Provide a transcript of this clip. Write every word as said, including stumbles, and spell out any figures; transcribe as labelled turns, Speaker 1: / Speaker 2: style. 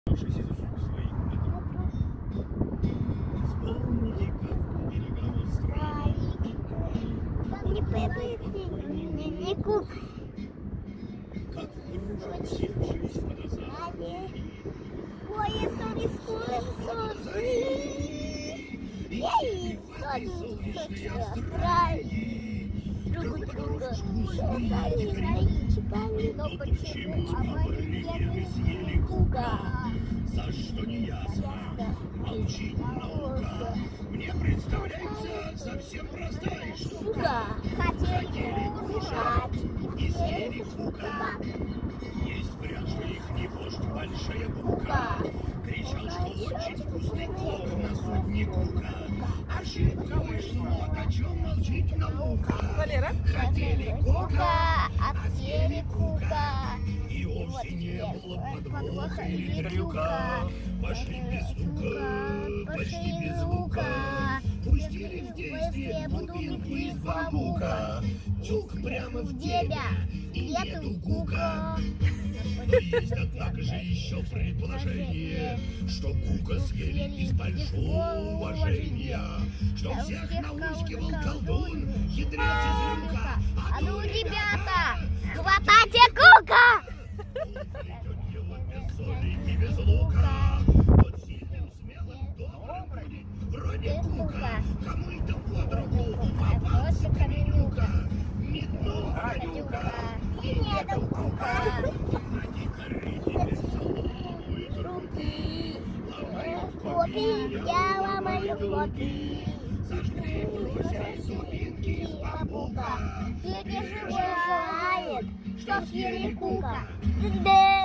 Speaker 1: Не пойдет, не, не кук. Ой, я сон рискую, сон. Ей, сон, друг друга. Шагали, чекали, но почему авария съели кука?
Speaker 2: За что не ясно, молчит наука. Мне представляется совсем простая штука.
Speaker 1: Хотели кушать
Speaker 2: и съели кука. Есть прям, что их не вождь, большая бука. Кричал, что очень вкусный плов на судне кука. Ошибка вышла, вот о чем молчит наука.
Speaker 3: Валера?
Speaker 2: Хотели кука,
Speaker 1: а съели кука.
Speaker 2: И вовсе не было подвоха или трюка. Пошли без стука, пошли без звука. Пустили в действие бутылку из бамбука. Тюк прямо в тебя, и нету кука. Но есть, однако же, еще предположение, что кука съели из большого уважения, что всех наускивал колдун, хитрец из рюмка.
Speaker 1: А ну, ребята, хватайте кука!
Speaker 2: Без соли и без лука. Вот сильным, смелым, добрым будет вроде кука. Кому это под руку попался каменюка. Метнул гадюка, и нету кука. Ради корыти беззоловые руки. Ломают
Speaker 1: Копи, я ломаю копи.
Speaker 2: Сожгли друзья зубинки из бамбука.
Speaker 1: Переживает, что съели кука. Да.